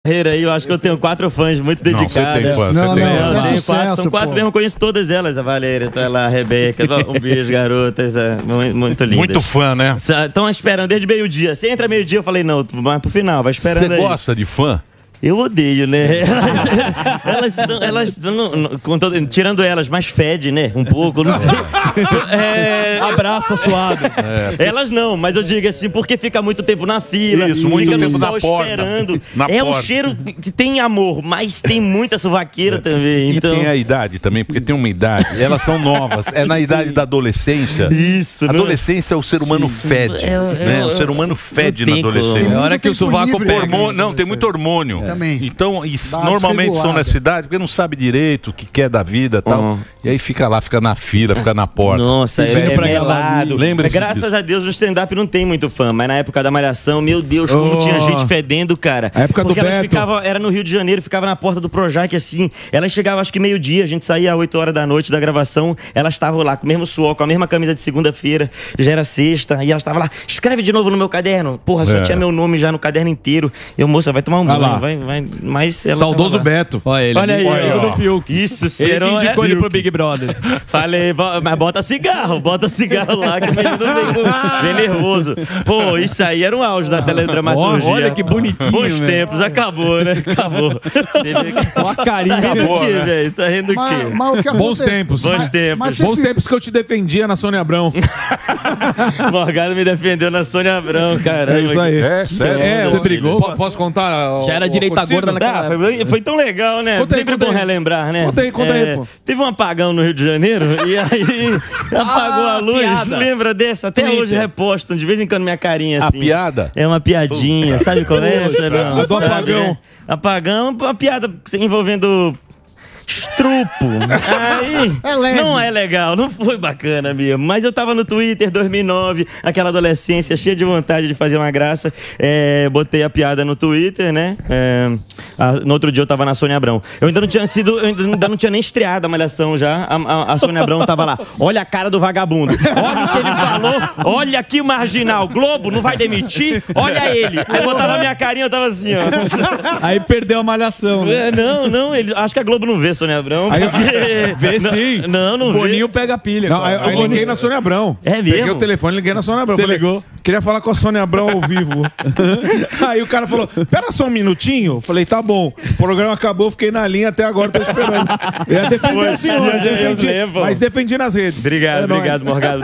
Aí, eu acho que eu tenho 4 fãs muito dedicadas. Não, você tem fã, você tem fã. Eu tenho 4, são 4 mesmo, eu conheço todas elas. A Valéria, tá lá, a Rebeca. Um beijo, garotas. Muito lindas. Muito fã, né? Estão esperando desde meio-dia. Você entra meio-dia, eu falei, não, vai pro final, vai esperando aí. Você gosta de fã? Eu odeio, né? Tirando elas, mais fede, né? Um pouco, não sei. Abraça suado. Elas não, mas eu digo assim, porque fica muito tempo na fila. Isso, muito fica tempo no sol na porta. esperando. Na um porta. cheiro que tem amor, mas tem muita suvaqueira também. E Então... tem a idade também, porque tem uma idade. Elas são novas. É na idade da adolescência. Isso, adolescência, o ser humano fede. Né? O ser humano fede na adolescência. É hora que o sovaco pega. Não, tem muito hormônio. Também. Então, normalmente são na cidade, porque não sabe direito o que quer da vida e tal. E aí fica lá, fica na fila, fica na porta. Nossa, é melado. Lembra Graças a Deus no stand-up não tem muito fã, mas na época da Malhação, meu Deus, como tinha gente fedendo, cara. A época porque do elas Beto. ficavam, era no Rio de Janeiro, ficava na porta do Projac, assim. Elas chegavam acho que meio-dia, a gente saía às 8 horas da noite da gravação, elas estavam lá com o mesmo suor, com a mesma camisa de segunda-feira, já era sexta, e elas estavam lá, escreve de novo no meu caderno. Porra, só tinha meu nome já no caderno inteiro. Eu, moça, vai tomar um banho, vai. Mas ela saudoso Beto. Olha ele, olha aí, amigo do Fiuk. Isso, Ele que indicou ele pro Big Brother. Falei, mas bota cigarro lá, que o menino vem nervoso. Pô, isso aí era um auge da teledramaturgia. Olha que bonitinho, bons tempos, acabou, né? Acabou. Olha a carinha. Tá rindo o quê, velho? Tá rindo o quê? Mas o que Bons tempos. Bons tempos. Bons tempos que eu te defendia na Sônia Abrão. Morgado me defendeu na Sônia Abrão, caramba. É isso aí. É, sério? Você brigou? Posso contar? Já era direita gorda naquela época. Foi tão legal, né? Sempre bom relembrar, né? Conta aí, pô. Teve um apagão no Rio de Janeiro e aí apagou a luz. Piada. Lembra dessa? Até hoje repostam, de vez em quando minha carinha assim. A piada? É uma piadinha, sabe qual é essa? Não, A do sabe, apagão. né? Apagão, uma piada envolvendo estrupo. Aí É leve. não é legal, não foi bacana mesmo. Mas eu tava no Twitter 2009, aquela adolescência cheia de vontade de fazer uma graça. Botei a piada no Twitter, né? No outro dia eu tava na Sônia Abrão. Eu ainda não tinha nem estreado a Malhação já. A Sônia Abrão tava lá. Olha a cara do vagabundo. Olha o que ele falou. Olha aqui o marginal. Globo não vai demitir? Olha ele. Aí eu botava a minha carinha, eu tava assim, ó. Aí perdeu a malhação. Né? Não, acho que a Globo não vê Sônia Abrão. Porque... Vê sim. Não vê. Boninho pega a pilha. Não, aí liguei na Sônia Abrão. É mesmo? Peguei o telefone e liguei na Sônia Abrão. Você ligou? Queria falar com a Sônia Abrão ao vivo. Aí o cara falou, pera só um minutinho. Falei, tá bom. O programa acabou, fiquei na linha até agora, tô esperando. Eu ia defender o senhor. Mas defendi nas redes. Obrigado, Morgado.